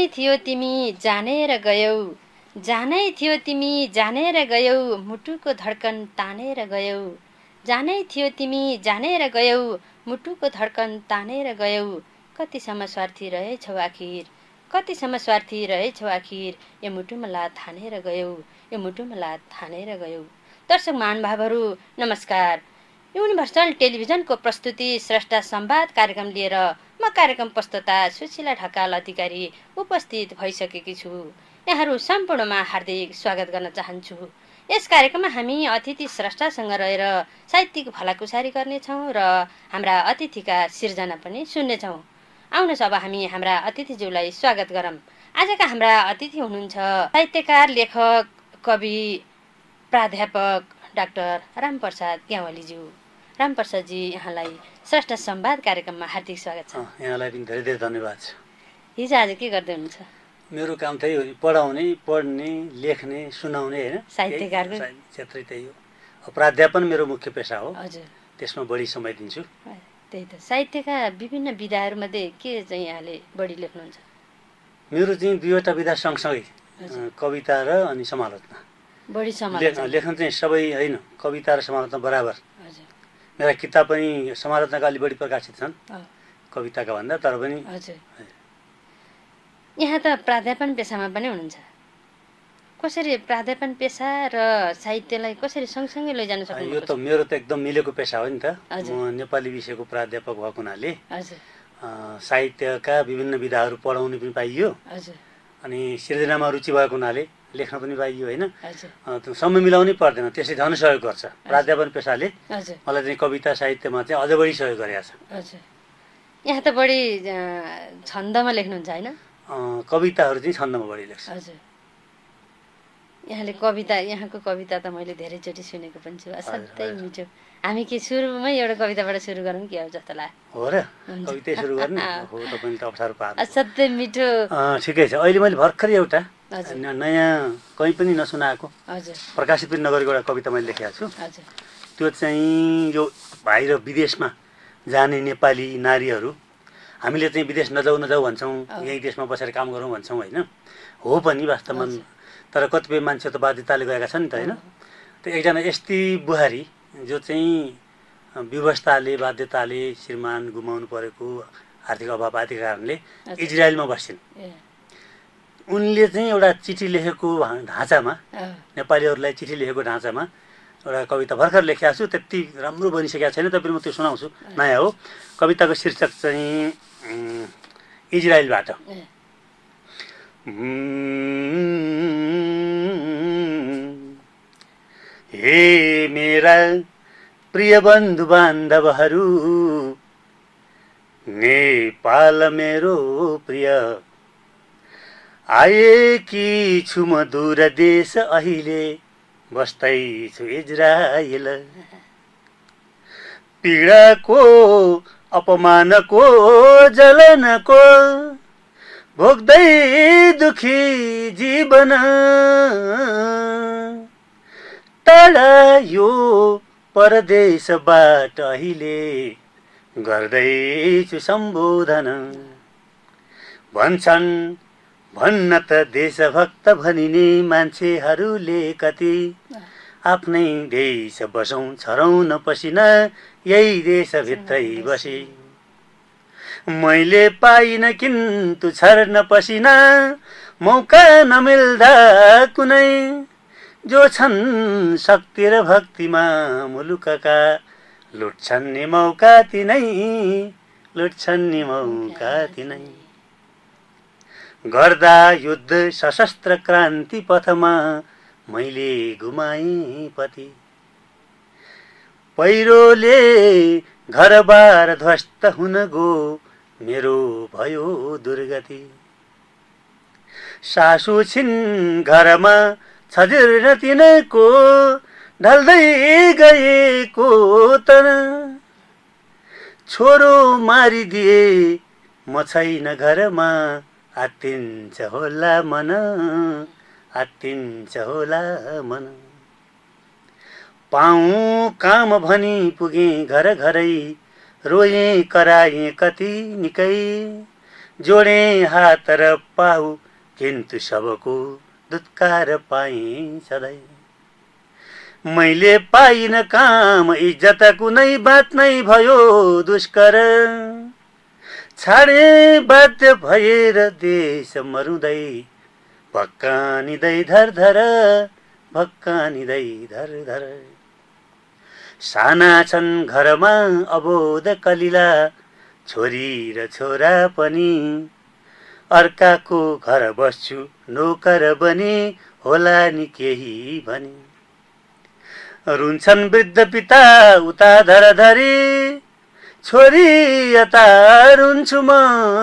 थियो तिमी जानेर गयौ, जानै थियो तिमी जानेर गयौ, मुटुको धड्कन तानेर गयौ, जानै थियो तिमी जानेर गयौ, मुटुको धड्कन तानेर गयौ। कतिसम्म स्वार्थी रहेछौ आखिर, कतिसम्म स्वार्थी रहेछौ आखिर, यो मुटुमा लात हानेर गयौ, यो मुटुमा लात हानेर गयौ। दर्शक महानुभावहरू नमस्कार। युनिभर्सल टेलिभिजनको प्रस्तुति स्रष्टा संवाद कार्यक्रम लिएर म कार्यक्रम प्रस्तुता सुशीला ढकाल अधिकारी उपस्थित भइसकेकी छु। यहाँहरू सम्पूर्णमा हार्दिक स्वागत गर्न चाहन्छु। यस कार्यक्रममा हामी अतिथि स्रष्टासँग रहेर साहित्यिक भलाकुसारी गर्नेछौँ र हाम्रा अतिथिका सिर्जना पनि सुन्नेछौँ। आउनुहोस् अब हामी हाम्रा अतिथिज्यूलाई स्वागत गरौँ। आजका हाम्रा अतिथि हुनुहुन्छ साहित्यकार, लेखक, कवि, प्राध्यापक डाक्टर रामप्रसाद ग्यावालीज्यू। रामप्रसादजी, यहाँलाई स्रष्टा संवाद कार्यक्रममा हार्दिक स्वागत छ। यहाँलाई पनि धेरै धेरै धन्यवाद छ। हिजो आज के गर्दै हुनुहुन्छ? मेरो काम त्यही हो, पढाउने, पढ्ने, लेख्ने, सुनाउने, होइन, साहित्यकारको क्षेत्रै त्यही हो। प्राध्यापन मेरो मुख्य पेसा हो। हजुर, त्यसमा बढी समय दिन्छु। त्यही त। साहित्यका विभिन्न विधाहरूमध्ये के चाहिँ यहाँले बढी लेख्नुहुन्छ? मेरो चाहिँ दुईवटा विधा सँगसँगै, कविता र अनि समालोचना। बढी समालोचना लेख्न चाहिँ सबै होइन, कविता र समालोचना बराबर। हजुर, मेरा किताब पनि समालोचनाका अलि बढी प्रकाशित छन् कविताका भन्दा, तर पनि। हजुर, यहाँ त प्राध्यापन पेसामा पनि हुनुहुन्छ। कसरी प्राध्यापन पेसा र साहित्यलाई कसरी सँगसँगै लैजान सक्नुहुन्छ? यो त मेरो त एकदम मिलेको पेसा हो नि त। म नेपाली विषयको प्राध्यापक भएको हुनाले साहित्यका विभिन्न विधाहरू पढाउनु पनि पाइयो, अनि सिर्जनामा रुचि भएको हुनाले लेख्न पनि पाइयो, होइन। समय मिलाउनै पर्दैन, त्यसले झन् सहयोग गर्छ। प्राध्यापन पेसाले मलाई चाहिँ कविता साहित्यमा चाहिँ अझ बढी सहयोग गरेको छ। यहाँ त बढी छन्दमा लेख्नुहुन्छ, होइन? कविताहरू चाहिँ छन्दमा बढी लेख्छ। हजुर, यहाँले कविता, यहाँको कविता त मैले धेरैचोटि सुनेको पनि छु। असाध्यै मिठो। हामी के सुरुमै एउटा कविताबाट सुरु गरौँ कि अब जस्तो लाग्यो? हो र, कवितै सुरु गर्ने हो। तपाईँले त अप्ठ्यारो पार्नु। असाध्यै मिठो। ठिकै छ। अहिले मैले भर्खरै एउटा नयाँ कहीँ पनि नसुनाएको, प्रकाशित पनि नगरेको एउटा कविता मैले लेखेको छु। त्यो चाहिँ यो बाहिर विदेशमा जाने नेपाली नारीहरू, हामीले चाहिँ विदेश नजाऊ नजाऊ भन्छौँ, यही देशमा बसेर काम गरौँ भन्छौँ, होइन। हो पनि वास्तवमा, तर कतिपय मान्छे त बाध्यताले गएका छन् नि त, होइन। त्यो एकजना यस्ती बुहारी जो चाहिँ व्यवस्थाले, बाध्यताले श्रीमान गुमाउनु परेको, आर्थिक अभाव आदिका कारणले इजरायलमा बस्छिन्। उनले चाहिँ एउटा चिठी लेखेको ढाँचामा, नेपालीहरूलाई चिठी लेखेको ढाँचामा एउटा कविता भर्खर लेखेको छु। त्यति राम्रो बनिसकेको छैन, तैपनि म त्यो सुनाउँछु। नयाँ हो। कविताको शीर्षक चाहिँ इजरायलबाट। हे मेरा प्रिय बन्धु बान्धवहरू, नेपाल मेरो प्रिय, आएकी छु म दूर देश, अहिले बस्दैछु इजरायल। पीडाको, अपमानको, जलनको भोग्दै दुखी जीवन, टाढा यो परदेशबाट अहिले गर्दैछु सम्बोधन। भन्छन् भन्न त देशभक्त भनिने मान्छेहरूले कति, आफ्नै देश बसौँ छरौँ न पसिना, यही देशभित्रै बसी। मैले पाइन किन्तु छर्न पसिना, मौका नमिल्दा कुनै, जो छन् शक्ति र भक्तिमा मुलुकका, लुट्छन् नि मौका तिनै, लुट्छन् नि मौका तिनै। गर्दा युद्ध सशस्त्र क्रान्ति पथमा मैले गुमाएँ पति, पहिरोले घरबार ध्वस्त हुन गो, मेरो भयो दुर्गति। सासु छिन् घरमा छजिर्न तिनको, ढल्दै गएको तन, छोरो मारिदिए म छैन घरमा, आत्तिन्छ होला मन, आत्तिन्छ होला मन। पाऊँ काम भनी पुगेँ घर घरै, रोएँ कराएँ कति निकै, जोडे हात र पाउ किन्तु सबको दुत्कार पाएँ सधैँ। मैले पाइन काम इज्जत कुनै बात नै भयो दुष्कर, छाडे बाध्य भएर देश मरुँदै भक्कानिँदै धरधर भक्कानिँदै धरधर। साना छन् घरमा अबोध कलिला छोरी र छोरा पनि, अर्काको घर बस्छु नोकर बनी होला नि केही भनी। रुन्छन् वृद्ध पिता उता धरधरी, छोरी यता रुन्छु म।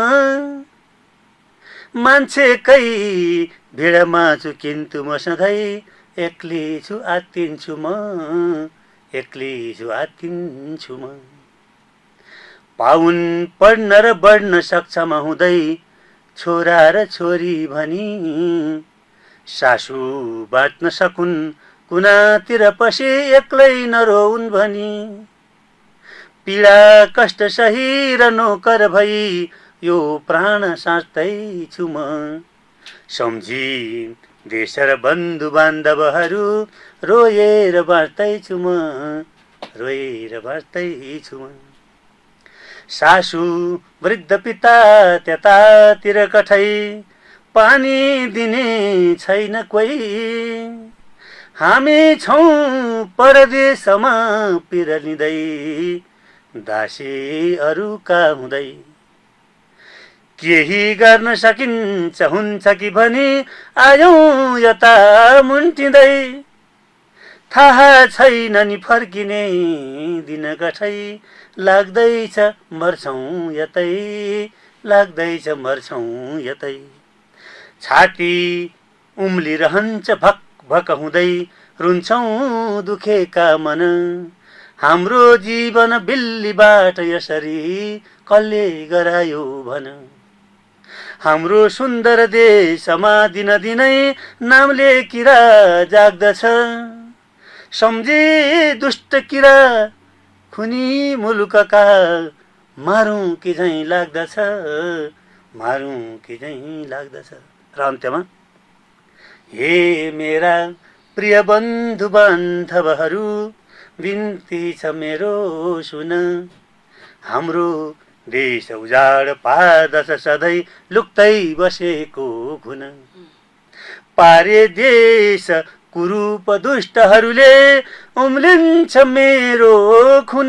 मान्छेकै भिडमा छु किन्तु म सधैँ एक्लै छु आत्तिन्छु म, एक्लै छु आत्तिन्छु म। पाउन पढ्न र बढ्न सक्षम हुँदै छोरा र छोरी भनी, सासु बाँच्न सकुन् कुनातिर पसी एक्लै नरोउन् भनी। पीडा कष्ट सही र नोकर भई यो प्राण साँच्दै छु म। सम्झी देश र बन्धु बान्धवहरू रोएर बाँच्दै छु म, रोएर बाँच्दै छु म। सासु वृद्ध पिता त्यतातिर कठै, पानी दिने छैन कोही। हामी छौँ परदेशमा पिरलिँदै दासी अरूका हुँदै। केही गर्न सकिन्छ हुन्छ कि भनी आयौँ यता मुन्टिँदै। थाहा छैन नि फर्किने दिन कठै, लाग्दैछ मर्छौँ यतै, लाग्दैछ मर्छौँ यतै। छाती उम्लिरहन्छ भक भक हुँदै, रुन्छौँ दुखेका मन। हाम्रो जीवन बिल्लीबाट यसरी कसले गरायो भन। हाम्रो सुन्दर देशमा दिनदिनै नामले किरा जाग्दछ। सम्झी दुष्ट किरा खुनी मुलुकका, मारौँ कि झैँ लाग्दछ, मारौँ कि झैँ लाग्दछ। र अन्त्यमा, हे मेरा प्रिय बन्धु बान्धवहरू, बिन्ती छ मेरो सुन। हाम्रो देश उजाड पार्दछ सधैँ लुक्दै बसेको खुन। पारे देश कुरूप दुष्टहरूले उम्लिन्छ मेरो खुन।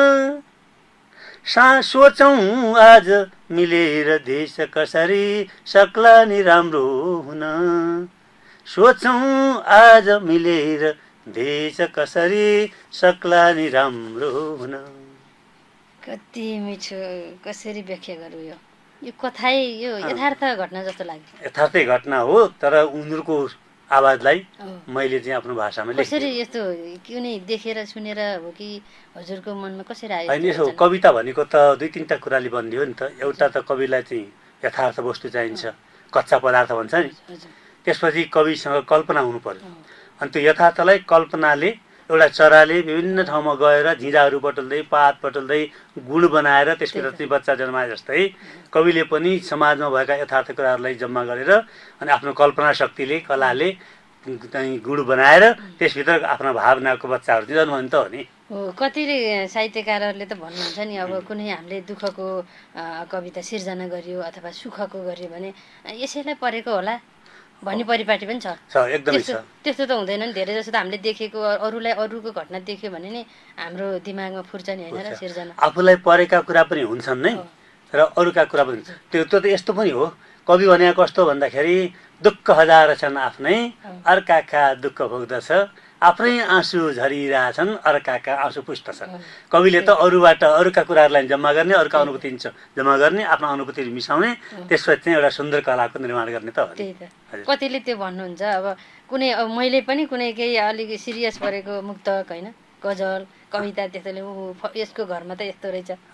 सोचौँ आज मिलेर देश कसरी सक्ला नि राम्रो हुन। सोचौँ आज मिलेर देश कसरी सक्ला नि राम्रो हुन। कति मिठो, कसरी व्याख्या गरौँ यो कथै, यो यथार्थ घटना जस्तो लाग्यो। यथार्थै घटना हो, तर उनीहरूको आवाजलाई मैले चाहिँ आफ्नो भाषामा लेखेँ। कसरी यस्तो कुनै देखेर सुनेर हो कि हजुरको मनमा कसरी आयो? होइन, यसो कविता भनेको त दुई तिनवटा कुराले बन्दियो नि त। एउटा त कविलाई चाहिँ यथार्थ वस्तु चाहिन्छ, कच्चा पदार्थ भन्छ नि। त्यसपछि कविसँग कल्पना हुनु पर्यो। अनि त्यो यथार्थलाई कल्पनाले, एउटा चराले विभिन्न ठाउँमा गएर झिँजाहरू बटुल्दै पात बटुल्दै गुण बनाएर त्यसभित्र चाहिँ बच्चा जन्माए जस्तै कविले पनि समाजमा भएका यथार्थ कुराहरूलाई जम्मा गरेर अनि आफ्नो कल्पना शक्तिले, कलाले चाहिँ गुण बनाएर त्यसभित्र आफ्ना भावनाको बच्चाहरू चाहिँ जन्मनु त हो नि। हो, कति साहित्यकारहरूले त भन्नुहुन्छ नि, अब कुनै हामीले दुःखको कविता सिर्जना गरियो अथवा सुखको गरियो भने यसैलाई परेको होला भन्ने परिपाटी पनि छ। एकदमै छ। त्यस्तो त हुँदैन नि। धेरै जसो त हामीले देखेको, अरूलाई अरूको घटना देख्यो भने नि हाम्रो दिमागमा फुर्छ नि, होइन र सिर्जना। आफूलाई परेका कुरा पनि हुन्छन् नै र अरूका कुरा पनि। त्यो त यस्तो पनि हो, कवि भनेको कस्तो भन्दाखेरि दुःख हजार छन् आफ्नै, अर्काका दुःख भोग्दछ, आफ्नै आँसु झरिरहेछन्, अर्काका आँसु पुस्दछन्। कविले त अरूबाट अरूका कुराहरूलाई जम्मा गर्ने, अरूका अनुभूति जम्मा गर्ने, आफ्नो अनुभूति मिसाउने, त्यसपछि चाहिँ एउटा सुन्दर कलाको निर्माण गर्ने त हो। त्यही त कतिले त्यो भन्नुहुन्छ। अब कुनै मैले पनि कुनै केही अलिक सिरियस परेको मुक्तक होइन, गजल कविता त्यस्तोले यसको घरमा त यस्तो रहेछ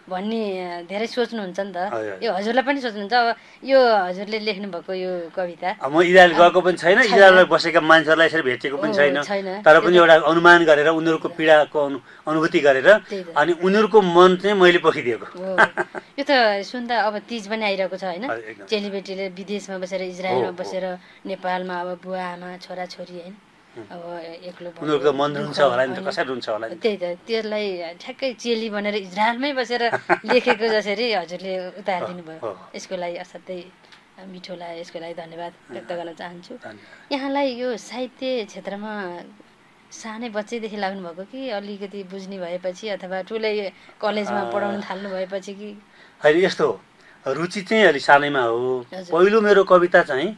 भन्ने धेरै सोच्नुहुन्छ नि त। यो हजुरलाई पनि सोच्नुहुन्छ? अब यो हजुरले लेख्नु भएको यो कविता म इजरायल गएको पनि छैन, इजरायलमा बसेका मान्छेहरूलाई यसरी भेटेको पनि छैन, तर पनि एउटा अनुमान गरेर उनीहरूको पीडाको अनुभूति गरेर अनि उनीहरूको मन चाहिँ मैले पोखिदिएको। यो त सुन्दा अब तीज पनि आइरहेको छ होइन, चेलीबेटीले विदेशमा बसेर इजरायलमा बसेर नेपालमा अब बुवा आमा छोराछोरी होइन अब एक्लो उनीहरूको मन रुन्छ होला नि त, कसरी रुन्छ होला नि। त्यही त, त्यसलाई ठ्याक्कै चेली भनेर इजरायलमै बसेर लेखेको जसरी हजुरले उतारिदिनु भयो, यसको लागि असाध्यै मिठो लाग्यो, यसको लागि धन्यवाद व्यक्त गर्न चाहन्छु। यहाँलाई यो साहित्य क्षेत्रमा सानै बच्चैदेखि लाग्नु भएको कि अलिकति बुझ्ने भएपछि अथवा ठुलै कलेजमा पढाउन थाल्नु भएपछि कि? होइन, यस्तो हो, रुचि चाहिँ अलिक सानैमा हो। पहिलो मेरो कविता चाहिँ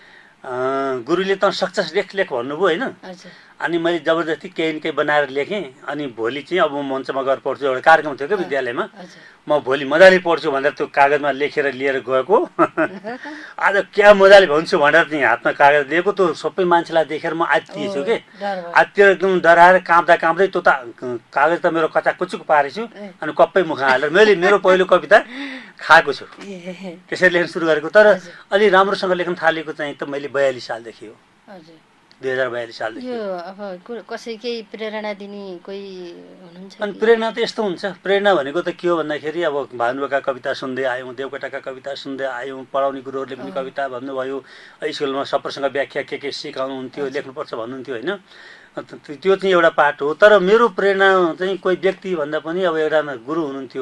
गुरुले त सक्सेस लेख भन्नुभयो होइन, अनि मैले जबरजस्ती केही न केही बनाएर लेखेँ। अनि भोलि चाहिँ अब म मञ्चमा गएर पढ्छु, एउटा कार्यक्रम थियो क्या विद्यालयमा, म भोलि मजाले पढ्छु भनेर त्यो कागजमा लेखेर लिएर गएको। आज क्या मजाले भन्छु भनेर चाहिँ हातमा कागज दिएको, त्यो सबै मान्छेलाई देखेर म आत्तिएछु कि, आत्तिएर एकदम डराएर काँप्दै त्यो त कागज त मेरो कचाकुचुक पारेछु अनि कप्पै मुख हालेर मेरो पहिलो कविता खाएको छु। त्यसरी लेख्न सुरु गरेको, तर अलि राम्रोसँग लेख्न थालेको चाहिँ त मैले 42 सालदेखि हो, 2042 सालदेखि। यो अब कसैकै प्रेरणा दिने कोही हुनुहुन्छ? अनि प्रेरणा त यस्तो हुन्छ, प्रेरणा भनेको त के हो भन्दाखेरि अब भानुभका कविता सुन्दै आयौँ, देवकोटाका कविता सुन्दै आयौँ, पढाउने गुरुहरूले पनि कविता भन्नुभयो, स्कुलमा सबैसँग व्याख्या के सिकाउनुहुन्थ्यो, लेख्नुपर्छ भन्नुहुन्थ्यो होइन, त्यो चाहिँ एउटा पाठ हो। तर मेरो प्रेरणा चाहिँ कोही व्यक्ति भन्दा पनि अब एउटा गुरु हुनुहुन्थ्यो,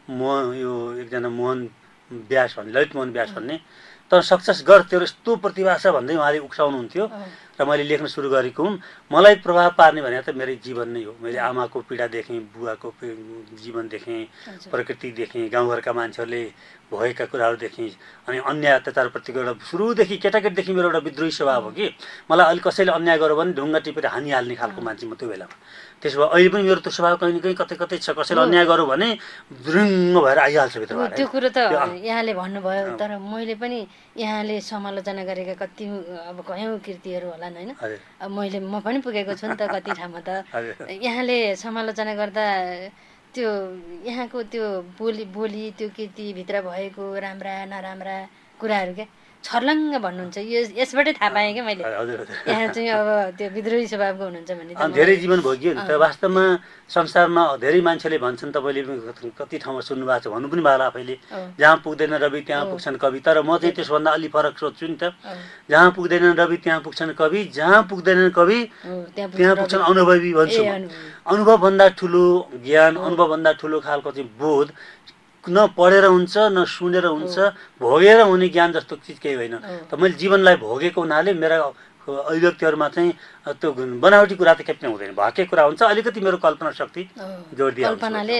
यो एकजना मोहन व्यास भन्ने, ललित मोहन व्यास भन्ने, तर सक्सेस गर तेरो यस्तो प्रतिभा छ भन्दै उहाँले उक्साउनुहुन्थ्यो र मैले लेख्न सुरु गरेको हुँ। मलाई प्रभाव पार्ने भने त मेरो जीवन नै हो। मैले आमाको पीडा देखेँ, बुवाको जीवन देखेँ, प्रकृति देखेँ, गाउँघरका मान्छेहरूले भएका कुराहरू देखेँ, अनि अन्याय अत्याचारप्रतिको एउटा सुरुदेखि केटाकेटीदेखि मेरो एउटा विद्रोही स्वभाव हो कि, मलाई अहिले कसैले अन्याय गर्यो भने ढुङ्गा टिपेर हानिहाल्ने खालको मान्छे म त्यो बेलामा। त्यसो भए अहिले पनि मेरो त्यो स्वभाव कहीँ न कहीँ कतै कतै छ, कसैले अन्याय गर्यो भने दृङ्ग भएर आइहाल्छ भित्रबाट। त्यो कुरो त यहाँले भन्नुभयो, तर मैले पनि यहाँले समालोचना गरेका कति अब कयौँ कृतिहरू होला होइन, अब म पनि पुगेको छु नि त कति ठाउँमा त। यहाँले समालोचना गर्दा त्यो यहाँको त्यो बोली त्यो कृतिभित्र भएको राम्रा नराम्रा कुराहरू क्या छर्लङ्ग भन्नुहुन्छ, यसबाटै थाहा पाएँ क्या मैले यहाँ चाहिँ अब त्यो विद्रोही स्वभावको हुनुहुन्छ भन्ने। धेरै जीवन भोग्यो नि त वास्तवमा। संसारमा धेरै मान्छेले भन्छन्, तपाईँले कति ठाउँमा सुन्नुभएको छ, भन्नु पनि भयो आफैले, जहाँ पुग्दैन रवि त्यहाँ पुग्छन् कवि। तर म चाहिँ त्यसभन्दा अलि फरक सोध्छु नि त, जहाँ पुग्दैन रवि त्यहाँ पुग्छन् कवि, जहाँ पुग्दैनन् कवि त्यहाँ पुग्छन् अनुभवी भन्छु। अनुभवभन्दा ठुलो ज्ञान, अनुभवभन्दा ठुलो खालको चाहिँ बोध न पढेर हुन्छ न सुनेर हुन्छ, भोगेर हुने ज्ञान जस्तो चिज केही होइन। त मैले जीवनलाई भोगेको हुनाले मेरा अभिव्यक्तिहरूमा चाहिँ त्यो बनावटी कुरा त केही पनि हुँदैन, भएकै कुरा हुन्छ। अलिकति मेरो कल्पना शक्ति जोड दिए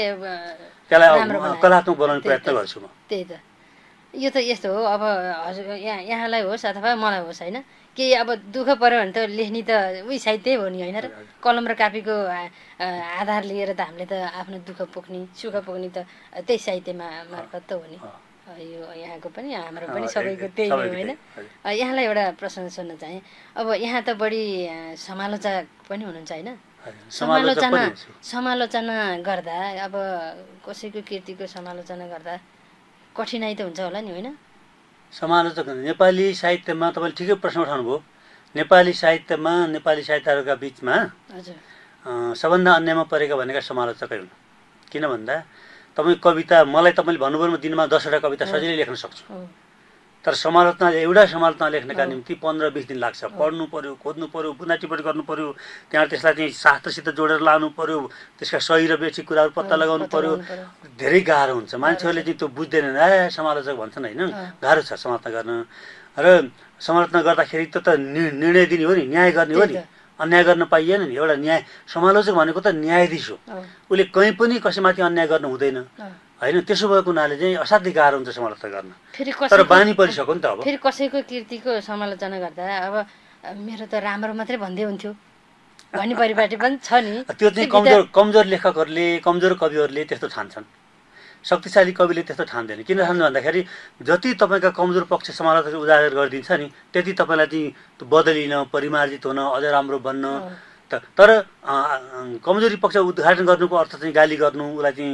त्यसलाई कलात्मक बनाउने प्रयत्न गर्छु म। त्यही त, यो त यस्तो हो। अब हजुर यहाँलाई होस् अथवा मलाई होस् होइन, केही अब दुःख पऱ्यो भने त लेख्ने त उही साहित्य हो नि होइन र, कलम र कापीको आधार लिएर त हामीले त आफ्नो दुःख पोख्ने सुख पोख्ने त त्यही साहित्यमा मार्फत त हो नि। यो यहाँको पनि हाम्रो पनि सबैको त्यही हो होइन। यहाँलाई एउटा प्रश्न सोध्न चाहेँ, अब यहाँ त बढी समालोचक पनि हुनुहुन्छ होइन, समालोचना गर्दा अब कसैको कृतिको समालोचना गर्दा कठिनाइ त हुन्छ होला नि होइन? समालोचक नेपाली साहित्यमा तपाईँले ठिकै प्रश्न उठाउनुभयो। नेपाली साहित्यमा नेपाली साहित्यहरूका बिचमा सबभन्दा अन्यायमा परेका भनेका समालोचकै हुन्। किन भन्दा तपाईँ कविता मलाई तपाईँले भन्नुभयो म दिनमा 10वटा कविता सजिलै लेख्न सक्छु, तर समालोचना एउटा समालोचना लेख्नका निम्ति 15-20 दिन लाग्छ। पढ्नु पर्यो, खोज्नु पर्यो, बुना टिप्पणी गर्नु पर्यो, त्यहाँ त्यसलाई चाहिँ शास्त्रसित जोडेर लानु पर्यो, त्यसका सही र बेठी कुराहरू पत्ता लगाउनु पर्यो, धेरै गाह्रो हुन्छ। मान्छेहरूले चाहिँ त्यो बुझ्दैनन्, समालोचक भन्छन् होइन, गाह्रो छ समालोचना गर्न। र समालोचना गर्दाखेरि त निर्णय दिने हो नि, न्याय गर्ने हो नि, अन्याय गर्न पाइएन नि। एउटा न्याय समालोचक भनेको त न्यायाधीश हो, उसले कहीँ पनि कसैमाथि अन्याय गर्नु हुँदैन होइन। त्यसो भएको हुनाले चाहिँ असाध्यै गाह्रो हुन्छ समालोचना गर्न, तर बानी परिसक्यो नि त। अब फेरि कसैको कृतिको समालोचना गर्दा अब मेरो त राम्रो मात्रै भन्दै हुन्थ्यो भन्ने परिपाटी पनि छ नि। त्यो चाहिँ कमजोर लेखकहरूले, कमजोर कविहरूले त्यस्तो ठान्छन्, शक्तिशाली कविले त्यस्तो ठान्दैन। किन ठान्नु भन्दाखेरि जति तपाईँका कमजोर पक्ष समालोचक उजागर गरिदिन्छ नि, त्यति तपाईँलाई चाहिँ बदलिन, परिमार्जित हुन, अझ राम्रो बन्न। तर कमजोरी पक्ष उद्घाटन गर्नुको अर्थ चाहिँ गाली गर्नु, उसलाई चाहिँ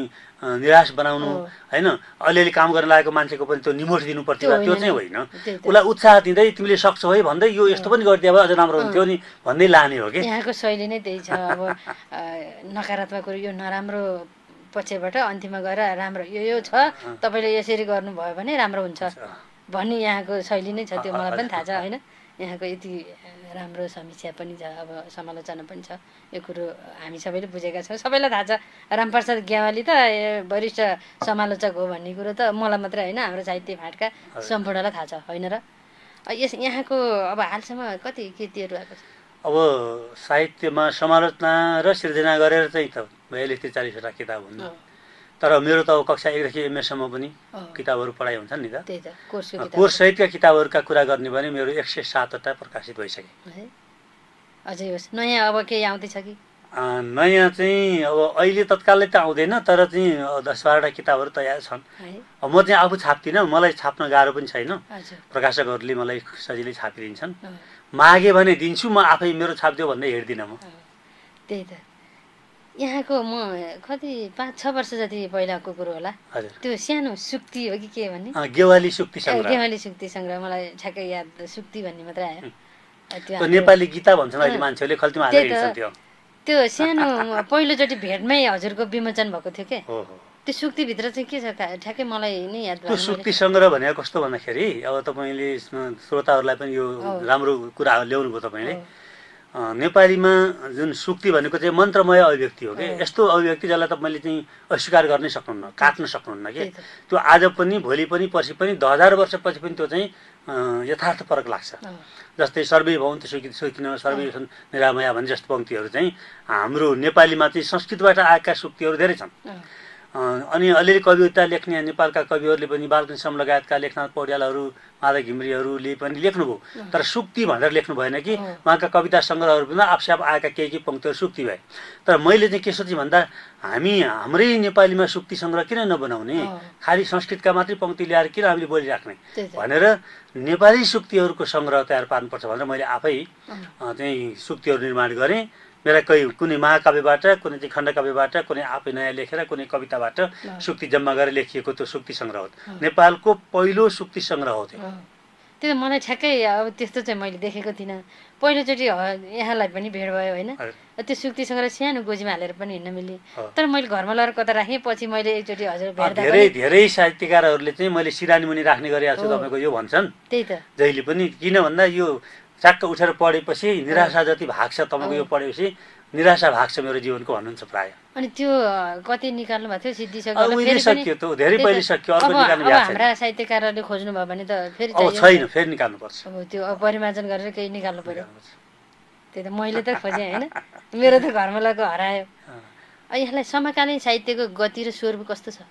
निराश बनाउनु होइन, अलिअलि काम गर्न लागेको मान्छेको पनि त्यो निमोठ दिनु पर्थ्यो, त्यो चाहिँ होइन। उसलाई उत्साह दिँदै तिमीले सक्छौ है भन्दै यो यस्तो पनि गरिदिए भए अझ राम्रो हुन्थ्यो नि भन्दै लाने हो कि। यहाँको शैली नै त्यही छ। अब नकारात्मक कुरो यो नराम्रो पक्षबाट अन्तिममा गएर राम्रो यो छ, तपाईँले यसरी गर्नुभयो भने राम्रो हुन्छ भन्ने यहाँको शैली नै छ। त्यो मलाई पनि थाहा छ होइन। यहाँको यति राम्रो समीक्षा पनि छ, अब समालोचना पनि छ। यो कुरो हामी सबैले बुझेका छौँ, सबैलाई थाहा छ। रामप्रसाद ग्यावाली त वरिष्ठ समालोचक हो भन्ने कुरो त मलाई मात्रै होइन, हाम्रो साहित्य फाँटका सम्पूर्णलाई थाहा छ होइन र। यहाँको अब हालसम्म कति कृतिहरू आएको छ? अब साहित्यमा समालोचना र सृजना गरेर चाहिँ त 42-43वटा किताब हुन्। तर मेरो त अब कक्षा 1 देखि एमएसम्म पनि किताबहरू पढाइ हुन्छन् नि त। कोर्स सहितका किताबहरूका कुरा गर्ने भने मेरो 107वटा प्रकाशित भइसके। अझै होस् नयाँ अब केही आउँदैछ कि? नयाँ चाहिँ अब अहिले तत्कालै त आउँदैन, तर चाहिँ 10-12वटा किताबहरू तयार छन्। अब म चाहिँ आफू छाप्दिनँ, मलाई छाप्न गाह्रो पनि छैन, प्रकाशकहरूले मलाई सजिलै छापिदिन्छन्। मागे भने दिन्छु, म आफै मेरो छाप्दियो भन्दै हिँड्दिनँ म। त्यही त यहाँको म कति 5-6 वर्ष जति पहिलाको कुरो होला, त्यो सानो सुक्ति हो कि के भन्ने गेवाली सुक्ति सङ्ग्रह। गेवाली सुक्ति सङ्ग्रह मलाई ठ्याक्कै याद, सुक्ति भन्ने मात्रै आयो। त्यो नेपाली गीता भन्छन् अहिले मान्छेले, खल्तीमा हालेर हिँड्छन् त्यो। त्यो सानो पहिलोचोटि भेटमै हजुरको विमोचन भएको थियो के? त्यो सुक्तिभित्र चाहिँ के छ ठ्याक्कै मलाई नै याद भयो। त्यो सुक्ति सङ्ग्रह भनेको कस्तो भन्दाखेरि अब तपाईँले श्रोताहरूलाई पनि यो राम्रो कुरा ल्याउनु भयो तपाईँले। नेपालीमा जुन सुक्ति भनेको चाहिँ मन्त्रमय अभिव्यक्ति हो कि, यस्तो अभिव्यक्ति जसलाई तपाईँले चाहिँ अस्वीकार गर्नै सक्नुहुन्न, काट्न सक्नुहुन्न कि। त्यो आज पनि, भोलि पनि, पर्सि पनि, 10,000 वर्षपछि पनि त्यो चाहिँ यथार्थपरक लाग्छ। जस्तै सर्वै भवन्तु सुखिनः सर्वै निरामया भन्ने जस्तो पङ्क्तिहरू चाहिँ हाम्रो नेपालीमा चाहिँ संस्कृतबाट आएका सुक्तिहरू धेरै छन्। अनि अलिअलि कविता लेख्ने नेपालका कविहरूले पनि बालकृष्ण लगायतका लेखनाथ पौड्यालहरू, माधव घिमिरेहरूले पनि लेख्नुभयो, तर सुक्ति भनेर लेख्नु भएन कि। उहाँका कविता सङ्ग्रहहरू पनि आफसाफ आएका केही पङ्क्तिहरू सुक्ति भए। तर मैले चाहिँ के सोचेँ भन्दा हाम्रै नेपालीमा सुक्ति सङ्ग्रह किन नबनाउने, खालि संस्कृतका मात्रै पङ्क्ति ल्याएर किन हामीले बोलिराख्ने भनेर नेपाली सुक्तिहरूको सङ्ग्रह तयार पार्नुपर्छ भनेर मैले आफै चाहिँ सुक्तिहरू निर्माण गरेँ। मेरा कुनै महाकाव्यबाट, कुनै चाहिँ खण्डकाव्यबाट, कुनै आफै नयाँ लेखेर, कुनै कविताबाट सुक्ति जम्मा गरेर लेखिएको त्यो सुक्ति सङ्ग्रह हो। नेपालको पहिलो सुक्ति सङ्ग्रह हो त्यो। त्यो मलाई ठ्याक्कै अब त्यस्तो चाहिँ मैले देखेको थिइनँ। पहिलोचोटि यहाँलाई पनि भेट भयो होइन, त्यो सुक्ति सङ्ग्रह सानो गोजीमा हालेर पनि हिँड्न मिल्ने। तर मैले घरमा लगेर कता राखेँ, पछि मैले एकचोटि हजुर भेट्दा धेरै साहित्यकारहरूले चाहिँ मैले सिरानी मुनि राख्ने गरेको छु तपाईँको यो भन्छन्। त्यही त जहिले पनि किन भन्दा यो चाक्क उठेर पढेपछि निराशा जति भाग्छ तपाईँको यो पढेपछि निराशा भाग्छ मेरो जीवनको भन्नुहुन्छ प्राय। अनि त्यो कति निकाल्नु भएको थियो? सिद्धिसक्यो, त्यो धेरै पहिले सक्यो, अर्को निकाल्नु भएको छैन। हाम्रा साहित्यकारहरूले खोज्नु भयो भने त फेरि छैन, फेरि निकाल्नुपर्छ। अब त्यो परिमार्जन गरेर केही निकाल्नु पर्यो। त्यही त मैले त खोजेँ होइन, मेरो त घरमा लगेको हरायो। यसलाई समकालीन साहित्यको गति र स्वरूप कस्तो छ?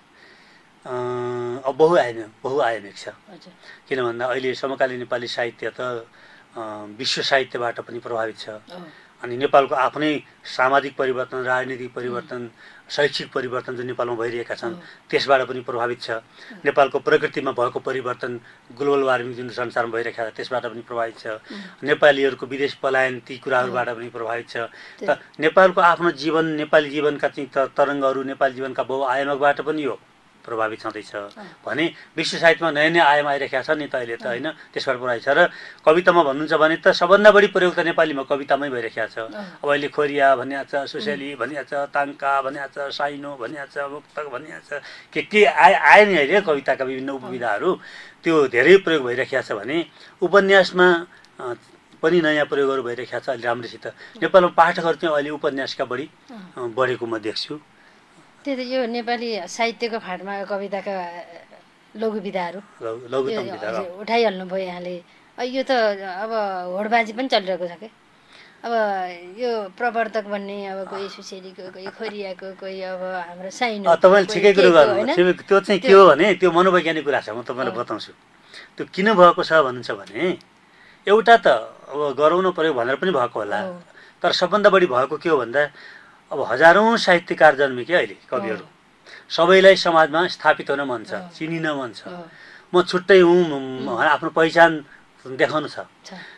अब बहुआयामिक छ। किन भन्दा अहिले समकालीन नेपाली साहित्य त विश्व साहित्यबाट पनि प्रभावित छ। अनि नेपालको आफ्नै सामाजिक परिवर्तन, राजनीतिक परिवर्तन, शैक्षिक परिवर्तन जुन नेपालमा भइरहेका छन् त्यसबाट पनि प्रभावित छ। नेपालको प्रकृतिमा भएको परिवर्तन, ग्लोबल वार्मिङ जुन संसारमा भइरहेको छ त्यसबाट पनि प्रभावित छ। नेपालीहरूको विदेश पलायन ती कुराहरूबाट पनि प्रभावित छ। त नेपालको आफ्नो जीवन, नेपाली जीवनका चाहिँ तरङ्गहरू, नेपाली जीवनका बहुआयामकबाट पनि यो प्रभावित छँदैछ भने विश्व साहित्यमा नयाँ नयाँ आयाम आइरहेका छन् नि त अहिले त होइन, त्यसबाट प्रभावित छ। र कवितामा भन्नुहुन्छ भने त सबभन्दा बढी प्रयोग त नेपालीमा कवितामै भइरहेको छ। अब अहिले खोरिया भनिएको छ, सुसेली भनिएको छ, ताङ्का भनिएको छ, साइनो भनिएको छ, मुक्तक भनिएको छ, के आए नि अहिले कविताका विभिन्न उपविधाहरू त्यो धेरै प्रयोग भइरहेको छ भने उपन्यासमा पनि नयाँ प्रयोगहरू भइरहेको छ अलि राम्रोसित। नेपालमा पाठकहरू चाहिँ अहिले उपन्यासका बढेको म देख्छु। त्यही त यो नेपाली साहित्यको फाँटमा कविताका लघुविधाहरू उठाइहाल्नु भयो यहाँले। यो त अब होडबाजी पनि चलिरहेको छ क्या। अब यो प्रवर्तक भन्ने अब कोही सुसेलीको, कोही खोरियाको, कोही अब हाम्रो साइनो। तपाईँले ठिकै कुरो गर्नु। त्यो चाहिँ के हो भने त्यो मनोवैज्ञानिक कुरा छ, म तपाईँलाई बताउँछु। त्यो किन भएको छ भन्नुहुन्छ भने एउटा त अब गराउनु पर्यो भनेर पनि भएको होला, तर सबभन्दा बढी भएको के हो भन्दा अब हजारौँ साहित्यकार जन्मे कि अहिले कविहरू, सबैलाई समाजमा स्थापित हुन मन छ, चिनिन मन छ, म छुट्टै हुँ, आफ्नो पहिचान देखाउनु छ।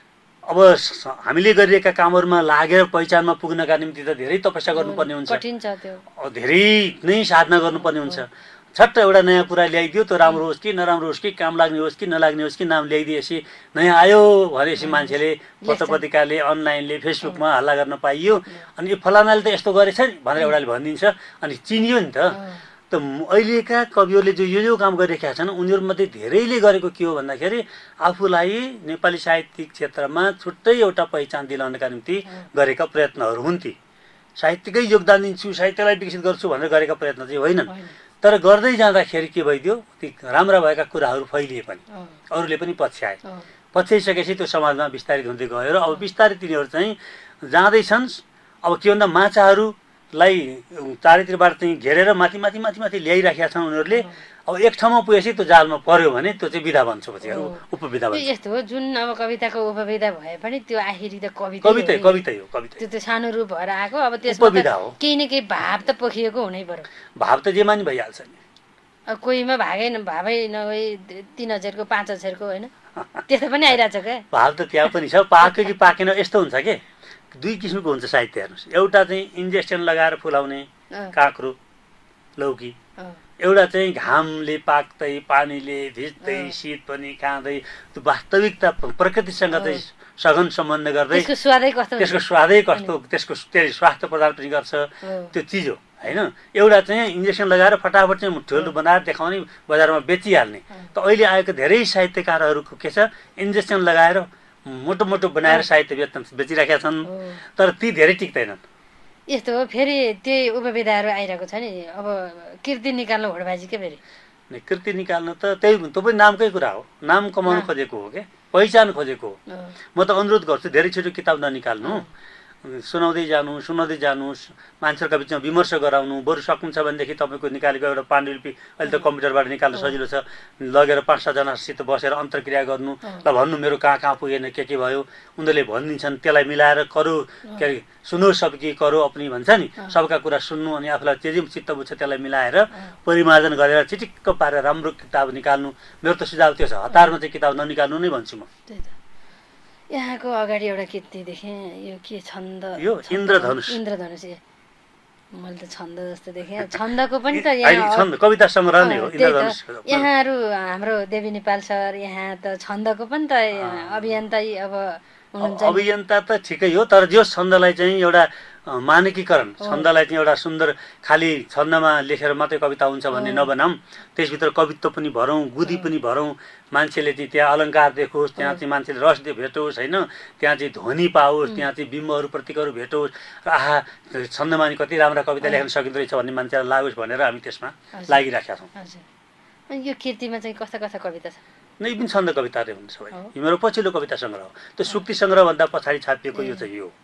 अब हामीले गरिरहेका कामहरूमा लागेर पहिचानमा पुग्नका निम्ति त धेरै तपस्या गर्नुपर्ने हुन्छ, कठिन छ त्यो, धेरै नै साधना गर्नुपर्ने हुन्छ। छट्ट एउटा नयाँ कुरा ल्याइदियो, त्यो राम्रो होस् कि नराम्रो होस् कि काम लाग्ने होस् कि नलाग्ने होस् कि नाम ल्याइदिएपछि नयाँ आयो भनेपछि मान्छेले पत्र पत्रिकाले अनलाइनले फेसबुकमा हल्ला गर्न पाइयो, अनि यो फलानाले त यस्तो गरेछ नि भनेर एउटाले भनिदिन्छ, अनि चिनियो नि त। त अहिलेका कविहरूले जो काम गरिरहेका छन् उनीहरूमध्ये धेरैले गरेको के हो भन्दाखेरि आफूलाई नेपाली साहित्यिक क्षेत्रमा छुट्टै एउटा पहिचान दिलाउनका निम्ति गरेका प्रयत्नहरू हुन्। ती साहित्यकै योगदान दिन्छु, साहित्यलाई विकसित गर्छु भनेर गरेका प्रयत्न चाहिँ होइनन्। तर गर्दै जाँदाखेरि के भइदियो, ती राम्रा भएका कुराहरू फैलिए पनि अरूले पनि पछ्याए, पछ्याइसकेपछि त्यो समाजमा विस्तारित हुँदै गयो र अब बिस्तारै तिनीहरू चाहिँ जाँदैछन्। अब के भन्दा माछाहरूलाई चारैतिरबाट चाहिँ घेरेर माथि माथि माथि माथि ल्याइराखेका छन् उनीहरूले। अब एक ठाउँमा पुगेपछि त्यो जालमा पर्यो भने त्यो चाहिँ विधा भन्छ, पछि उपविधा भन्छ। यस्तो हो, जुन अब कविताको उपविधा भए पनि त्यो आखिरी त कविता हो, कविता त्यो सानो रूप भएर आएको। अब त्यसमा उपविधा हो, केही न केही भाव त पोखिएको हुनै पर्यो। भाव त जेमा नि भइहाल्छ नि। अब कोहीमा भावै नभई 3000 को 5000 को होइन, त्यस्तो पनि आइरहेछ क्या। भाव त त्यहाँ पनि छ, पाक्यो कि पाकेन यस्तो हुन्छ के। दुई किसिमको हुन्छ साहित्य, हेर्नुहोस्। एउटा चाहिँ इन्जेक्सन लगाएर फुलाउने काँक्रो लौकी, एउटा चाहिँ घामले पाक्दै पानीले भिज्दै शीत पनि खाँदै त्यो वास्तविकता प्रकृतिसँग चाहिँ सघन सम्बन्ध गर्दै त्यसको स्वादै कस्तो, त्यसको स्वास्थ्य प्रदान पनि गर्छ त्यो चिज हो होइन। एउटा चाहिँ इन्जेक्सन लगाएर फटाफट चाहिँ ठुलो बनाएर देखाउने, बजारमा बेचिहाल्ने। त अहिले आएको धेरै साहित्यकारहरूको के छ, इन्जेक्सन लगाएर मोटो मोटो बनाएर साहित्य बेचिराखेका छन्, तर ती धेरै टिक्दैनन्। यस्तो हो, फेरि त्यही उपविधाहरू आइरहेको छ नि। अब कृति निकाल्नु होडबाजी के फेरि कृति निकाल्नु त त्यही त्यो पनि नामकै कुरा हो, नाम कमाउनु खोजेको हो, के पहिचान खोजेको हो। म त अनुरोध गर्छु धेरै छिटो किताब ननिकाल्नु, सुनाउँदै जानुहोस्, मान्छेहरूका बिचमा विमर्श गराउनु। बरु सक्नुहुन्छ भनेदेखि तपाईँको निकालेको एउटा पाण्डुलिपि अहिले त कम्प्युटरबाट निकाल्न सजिलो छ, लगेर 5-6 जनासित बसेर अन्तर्क्रिया गर्नु, ल भन्नु मेरो कहाँ कहाँ पुगेन, के भयो, उनीहरूले भनिदिन्छन्, त्यसलाई मिलाएर करो के अरे सुनो सबकी करो अपनी भन्छ नि, सबका कुरा सुन्नु, अनि आफूलाई जे चित्त बुझ्छ त्यसलाई मिलाएर परिमार्जन गरेर चिटिक्क पारेर राम्रो किताब निकाल्नु। मेरो त सुझाव त्यो छ, हतारमा चाहिँ किताब ननिकाल्नु नै भन्छु म। यहाँको अगाडि एउटा कृति देखेँ, यो के छन्द, यो इन्द्रधनुष। मैले त छन्द जस्तो देखेँ। छन्दको पनि त यहाँ कविता सङ्ग्रह नै हो इन्द्रधनुष। यहाँहरू हाम्रो देवी नेपाल सर यहाँ त छन्दको पनि त अभियन्ता अब हुनुहुन्छ। अभियन्ता त ठिकै हो, तर जो छन्दलाई चाहिँ एउटा मानकीकरण, छन्दलाई चाहिँ एउटा सुन्दर खालि छन्दमा लेखेर मात्रै कविता हुन्छ भन्ने नबनाऊँ, त्यसभित्र कवित्व पनि भरौँ, गुदी पनि भरौँ, मान्छेले चाहिँ त्यहाँ अलङ्कार देखोस्, त्यहाँ चाहिँ मान्छेले रस भेटोस् होइन, त्यहाँ चाहिँ ध्वनि पाओस्, त्यहाँ चाहिँ बिम्बहरू प्रतीकहरू भेटोस्, र आहा छन्दमा नि कति राम्रा कविता लेख्न सकिँदो रहेछ भन्ने मान्छेलाई लागोस् भनेर हामी त्यसमा लागिराखेका छौँ। यो कृतिमा चाहिँ कस्ता कस्ता कविता छ? नै पनि छन्द कविताहरू हुन्छ सबै। यो मेरो पछिल्लो कविता सङ्ग्रह हो, त्यो सुक्ति सङ्ग्रहभन्दा पछाडि छापिएको यो चाहिँ यो।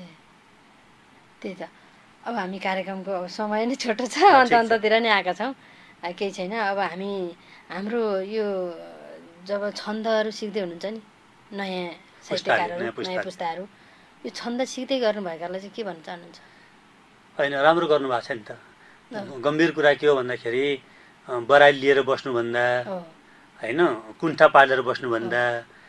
त्यही त, अब हामी कार्यक्रमको अब समय नै छोटो छ, अन्ततिर नै आएका छौँ, केही छैन। अब हाम्रो यो जब छन्दहरू सिक्दै हुनुहुन्छ नि नयाँ साहित्यकारहरू, नयाँ पुस्ताहरू, यो छन्द सिक्दै गर्नुभएकालाई चाहिँ के भन्न चाहनुहुन्छ? होइन, राम्रो गर्नुभएको छ नि त। गम्भीर कुरा के हो भन्दाखेरि बराइल लिएर बस्नुभन्दा होइन, कुण्ठा पालेर बस्नुभन्दा,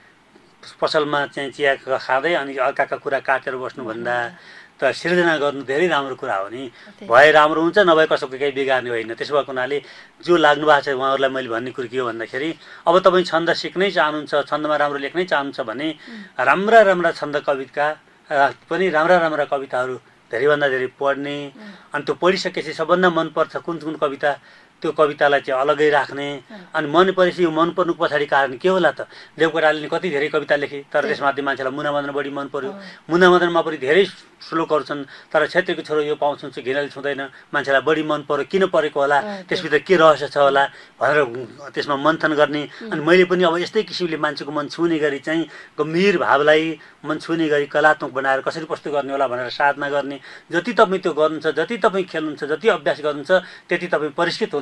पसलमा चाहिँ चिया खाँदै अनि अर्काका कुरा काटेर बस्नुभन्दा त सिर्जना गर्नु धेरै राम्रो कुरा हो नि। भए राम्रो हुन्छ, नभए कसैको केही बिगार्ने होइन। त्यसो भएको हुनाले जो लाग्नु भएको छ उहाँहरूलाई मैले भन्ने कुरो के हो भन्दाखेरि अब तपाईँ छन्द सिक्नै चाहनुहुन्छ, छन्दमा राम्रो लेख्नै चाहनुहुन्छ भने राम्रा छन्द कविता पनि राम्रा कविताहरू धेरैभन्दा धेरै पढ्ने, अनि त्यो पढिसकेपछि सबभन्दा मनपर्छ कुन कविता, त्यो कवितालाई चाहिँ अलग्गै राख्ने। अनि मन परेपछि यो मन पर्नुको पछाडि कारण के होला त? देवकोटाले कति धेरै कविता लेखे, तर त्यसमध्ये मान्छेलाई मुनामदन बढी मन पर्यो। मुनामदनमा पनि धेरै श्लोकहरू छन्, तर क्षेत्रीको छोरो यो पाउँछु घिनले छुँदैन, मान्छेलाई बढी मन पर्यो। किन परेको होला, त्यसभित्र के रहस्य छ होला भनेर त्यसमा मन्थन गर्ने। अनि मैले पनि अब यस्तै किसिमले मान्छेको मन छुने गरी चाहिँ गम्भीर भावलाई मन छुने गरी कलात्मक बनाएर कसरी प्रस्तुत गर्ने होला भनेर साधना गर्ने। जति तपाईँ त्यो गर्नुहुन्छ, जति तपाईँ खेल्नुहुन्छ, जति अभ्यास गर्नुहुन्छ, त्यति तपाईँ परिष्कृत हुँदै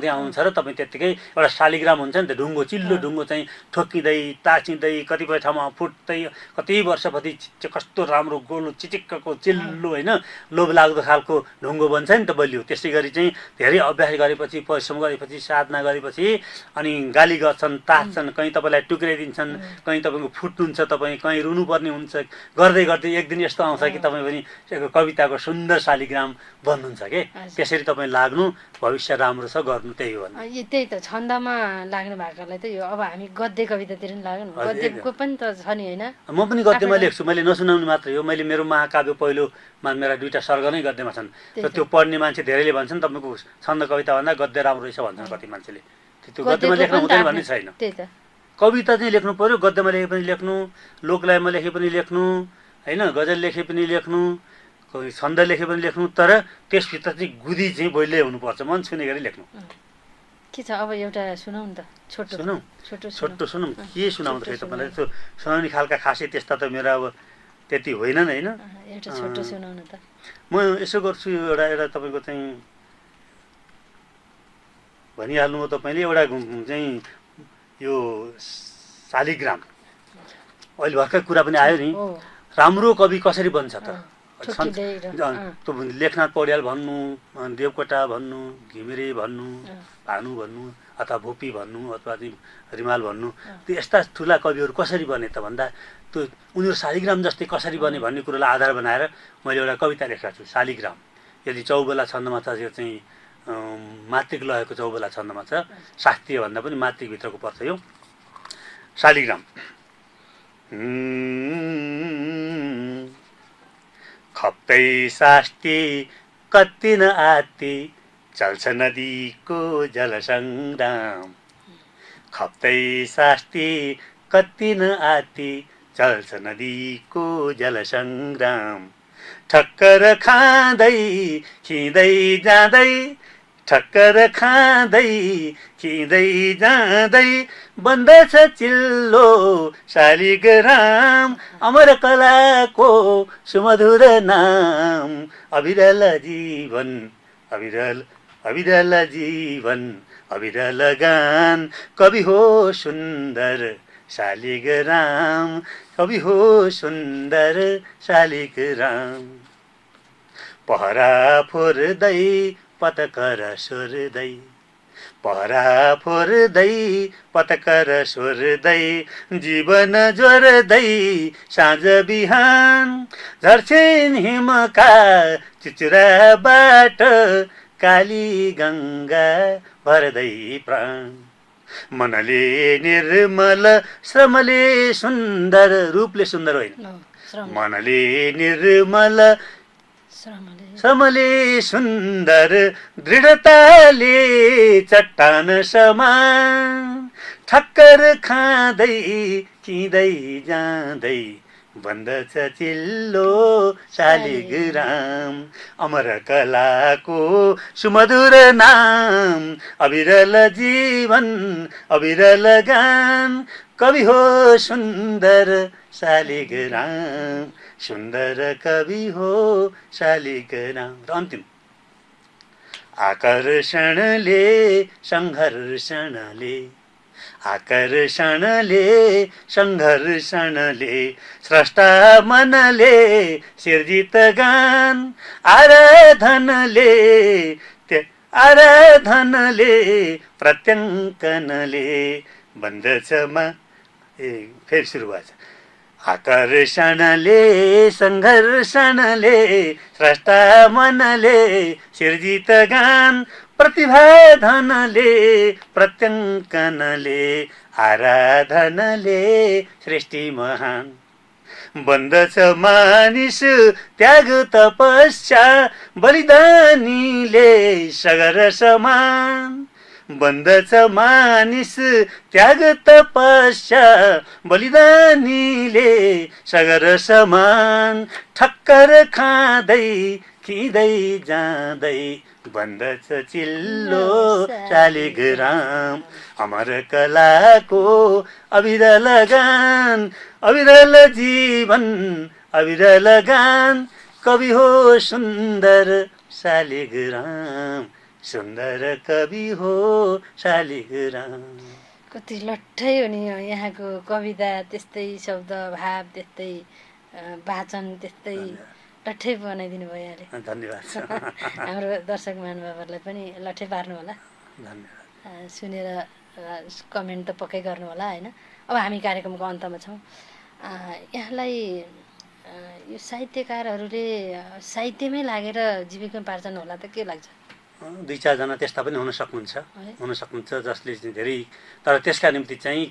गर्दै आउनुहुन्छ र तपाईँ त्यत्तिकै एउटा शालिग्राम हुन्छ नि त, ढुङ्गो चिल्लो ढुङ्गो चाहिँ ठोक्किँदै ताचिँदै कतिपय ठाउँमा फुट्दै कति वर्षपछि कस्तो राम्रो गोलो चिचिक्कको चिल्लो होइन लोभलाग्दो खालको ढुङ्गो बन्छ नि त बलियो। त्यसै गरी चाहिँ धेरै अभ्यास गरेपछि परिश्रम गरेपछि साधना गरेपछि अनि गाली गर्छन् ताच्छन्, कहीँ तपाईँलाई टुक्राइदिन्छन्, कहीँ तपाईँको फुट्नुहुन्छ, तपाईँ कहीँ रुनुपर्ने हुन्छ, गर्दै गर्दै एक दिन यस्तो आउँछ कि तपाईँ पनि कविताको सुन्दर शालिग्राम बन्नुहुन्छ के। त्यसरी तपाईँ लाग्नु, भविष्य राम्रो छ, गर्नु, त्यही हो। त्यही त छन्दमा लाग्नु भएकोलाई त यो अब हामी गद्य कवितातिर पनि लाग्नु, गद्यको पनि त छ नि होइन। म पनि गद्यमा लेख्छु, मैले नसुनाउने मात्रै हो। मैले मेरो महाकाव्य पहिलोमा मेरा 2टा सर्ग नै गद्यमा छन् र त्यो पढ्ने मान्छे धेरैले भन्छन् तपाईँको छन्द कविताभन्दा गद्य राम्रो रहेछ भन्छन् कति मान्छेले। त्यो गद्यमा लेख्नु हुँदैन भन्ने छैन। कविता चाहिँ लेख्नु पर्यो, गद्यमा लेखे पनि लेख्नु, लोकलायमा लेखे पनि लेख्नु होइन, गजल लेखे पनि लेख्नु, छन्द लेखे पनि लेख्नु, तर त्यसभित्र चाहिँ गुदी चाहिँ बलियै हुनुपर्छ, मन छुने गरी लेख्नु। के छ अब एउटा सुनाउ न त, छोटो सुनौँ। के सुनाउँछ तपाईँलाई? त्यो सुनाउने खालका खासै त्यस्ता त मेरो अब त्यति होइनन् होइन। एउटा छोटो सुनाउनु त। म यसो गर्छु, एउटा तपाईँको चाहिँ भनिहाल्नु हो तपाईँले, एउटा चाहिँ यो शालिग्राम अहिले भर्खर कुरा पनि आयो नि, राम्रो कवि कसरी बन्छ त? लेखनाथ पौड्याल भन्नु, देवकोटा भन्नु, घिमिरे भन्नु, भानु भन्नु, अथवा भोपी भन्नु, अथवा रिमाल भन्नु, त्यो यस्ता ठुला कविहरू कसरी बने त भन्दा त्यो उनीहरू शालिग्राम जस्तै कसरी बने भन्ने कुरोलाई आधार बनाएर मैले एउटा कविता लेखेको छु, शालिग्राम। यदि चौबेला छन्दमा छ, यो चाहिँ मात्रिक लयको चौबेला छन्दमा छ, शास्त्रीय भन्दा पनि मात्रिकभित्रको पर्छ यो शालिग्राम। खप्दै सास्ती कति न आती चल्छ नदीको जलसङ्ग्राम, खप्दै सास्ती कति न आती चल्छ नदीको जलसङ्ग्राम, ठक्कर खाँदै खिँदै जाँदै, ठक्कर खाँदै खिँदै जाँदै बन्दछ चिल्लो शालिग्राम, अमर कलाको सुमधुर नाम, अविरल जीवन, अविरल जीवन, अविरल गान, कवि हो सुन्दर शालिग्राम, कवि हो सुन्दर शालिग्राम। पहरा फोर्दै पतकर सोर्दै, पहरा फोर्दै पतकर सोर्दै, जीवन जोर्दै साँझ बिहान, झर्छिन् हिमका चुचुराबाट काली गङ्गा भर्दै प्राण, मनले निर्मल श्रमले सुन्दर, रूपले सुन्दर होइन, मनले निर्मल श्रमले सुन्दर, दृढताले चट्टान समान, ठक्कर खाँदै खिँदै जाँदै बन्दछ चिल्लो शालिग्राम, अमर कलाको सुमधुर नाम, अविरल जीवन, अविरल गान, कवि हो सुन्दर शालिग्राम, सुन्दर कवि हो शालिग्राम। र अन्तिम, आकर्षणले सङ्घर्षणले, आकर्षणले सङ्घर्षणले, स्रष्टा मनले सिर्जित गान, आराधनले आराधनले प्रत्यङ्कनले बन्दछ फेरि सुरु भएछ, आकर्षणले सङ्घर्षणले, स्रष्टा मनले सिर्जित गान, प्रतिभाधनले प्रत्यङ्कनले, आराधनले सृष्टि महान, बन्दछ मानिस त्याग तपस्या, बलिदानीले सगर समान, बन्दछ मानिस त्याग तपस्या, बलिदानीले सगर समान, ठक्कर खाँदै खिँदै जाँदै बन्दछ चिल्लो शालिग्राम, अमर कलाको अविरल गान, अविरल जीवन, अविरल गान, कवि हो सुन्दर शालिग्राम, सुन्दर कवि हो शालिग्राम। कति लट्ठै हो नि यहाँको कविता, त्यस्तै शब्द भाव, त्यस्तै वाचन, त्यस्तै लट्ठै बनाइदिनु भयो यहाँले। धन्यवाद। हाम्रो दर्शक महानुभावहरूलाई पनि लट्ठै पार्नु होला। धन्यवाद। सुनेर कमेन्ट त पक्कै गर्नु होला होइन। अब हामी कार्यक्रमको अन्तमा छौँ। यहाँलाई यो साहित्यकारहरूले साहित्यमै लागेर जीविकोपार्जन होला त के लाग्छ? 2-4 जना त्यस्ता पनि हुन सक्नुहुन्छ जसले धेरै, तर त्यसका निम्ति चाहिँ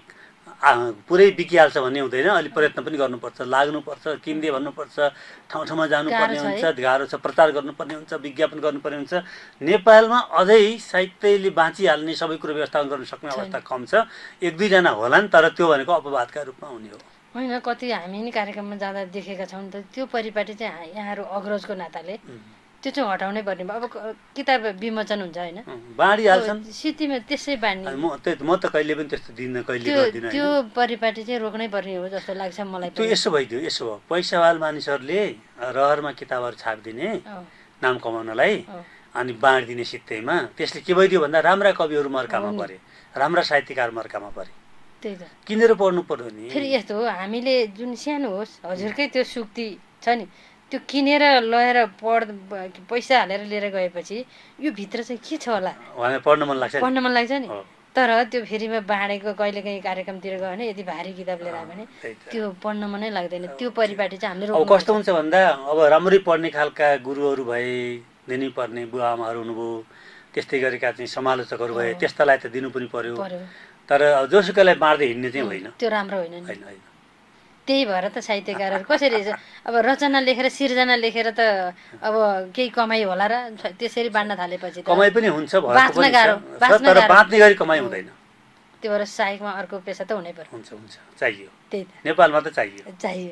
पुरै बिकिहाल्छ भन्ने हुँदैन। अलि प्रयत्न पनि गर्नुपर्छ, लाग्नुपर्छ, किन्दे भन्नुपर्छ, ठाउँ ठाउँमा जानुपर्ने हुन्छ, गाह्रो छ, प्रचार गर्नुपर्ने हुन्छ, विज्ञापन गर्नुपर्ने हुन्छ। नेपालमा अझै साहित्यले बाँचिहाल्ने, सबै कुरो व्यवस्थापन गर्न सक्ने अवस्था कम छ। 1-2 जना होलान्, तर त्यो भनेको अपवादका रूपमा हुने हो होइन। कति हामी नि कार्यक्रममा जाँदा देखेका छौँ त, त्यो परिपाटी चाहिँ यहाँहरू अग्रजको नाताले त्यो चाहिँ हटाउनै पर्ने भयो। अब किताब विमोचन हुन्छ होइन, बाँडिहाल्छन् सिटीमा त्यसै बाँड्ने। म त कहिले पनि त्यस्तो दिन्न, कहिले गर्दिनँ। त्यो परिपाटी चाहिँ रोक्नै पर्ने हो जस्तो लाग्छ मलाई। त्यो यसो भइदियो, यसो हो, पैसावाल मानिसहरूले रहरमा किताबहरू छापिदिने नाम कमाउनलाई, अनि बाँडिदिने सित्तैमा। त्यसले के भइदियो भन्दा राम्रा कविहरू मर्कामा परे, राम्रा साहित्यकार मर्कामा परे। त्यही त किनेर पढ्नु पर्यो नि। फेरि यस्तो हो, हामीले जुन सानो होस् हजुरकै त्यो सुक्ति छ नि, त्यो किनेर लगेर पैसा हालेर लिएर गएपछि यो भित्र चाहिँ के छ होला पढ्न मन लाग्छ नि। तर त्यो फेरिमा बाँडेको कहिलेकाहीँ कार्यक्रमतिर गयो भने यदि भारी किताब लिएर आयो भने त्यो पढ्न मनै लाग्दैन। त्यो परिपाटी चाहिँ हामीले अब कस्तो हुन्छ भन्दा, अब राम्रै पढ्ने खालका गुरुहरू भए, दिनुपर्ने बुवा आमाहरू हुनुभयो, त्यस्तै गरेका चाहिँ समालोचकहरू भए, त्यस्तालाई त दिनु पनि पर्यो। तर जोसुकैलाई बाँड्दै हिँड्ने चाहिँ होइन, त्यो राम्रो होइन। होइन। त्यही भएर त साहित्यकारहरू कसरी अब रचना लेखेर सिर्जना लेखेर त अब केही कमाइ होला र त्यसरी बाँड्न थालेपछि कमाइ पनि हुन्छ, बाँच्न गाह्रो, तर बाँच्ने गरी कमाइ हुँदैन। त्यो भएर साहित्यमा अर्को पेसा त हुनै पर्यो। हुन्छ, चाहियो। त्यही त नेपालमा त चाहियो।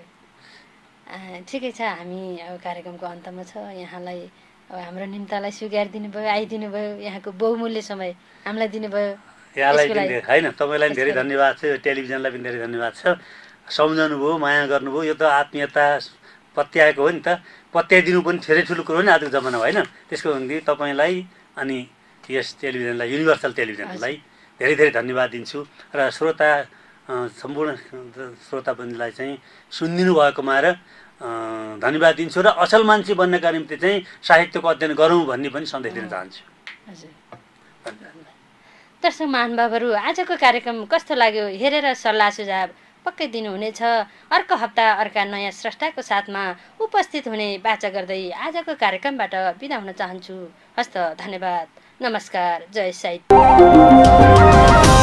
ठिकै छ। हामी अब कार्यक्रमको अन्तमा छ। यहाँलाई अब हाम्रो निम्तालाई स्वीकार दिनुभयो, आइदिनु भयो, यहाँको बहुमूल्य समय हामीलाई दिनुभयो। यहाँलाई होइन, तपाईँलाई धेरै धन्यवाद छ, टेलिभिजनलाई पनि धेरै धन्यवाद छ। सम्झनु भयो, माया गर्नुभयो। यो त आत्मीयता पत्याएको हो नि त, पत्याइदिनु पनि धेरै ठुलो कुरो हो नि आजको जमानामा होइन। त्यसको निम्ति तपाईँलाई अनि यस टेलिभिजनलाई, युनिभर्सल टेलिभिजनलाई धेरै धेरै धन्यवाद दिन्छु। र श्रोता, सम्पूर्ण श्रोताबन्धुलाई चाहिँ सुनिदिनु भएकोमा र धन्यवाद दिन्छु। र असल मान्छे बन्नका निम्ति चाहिँ साहित्यको अध्ययन गरौँ भन्ने पनि सन्देश दिन चाहन्छु। दर्शक महानुभावहरू, आजको कार्यक्रम कस्तो लाग्यो हेरेर सल्लाह सुझाव पक्कै दिनुहुनेछ। अर्को हप्ता अर्का नयाँ स्रष्टाको साथमा उपस्थित हुने बाचा गर्दै आजको कार्यक्रमबाट बिदा हुन चाहन्छु। हस्त, धन्यवाद, नमस्कार, जय साहित्य।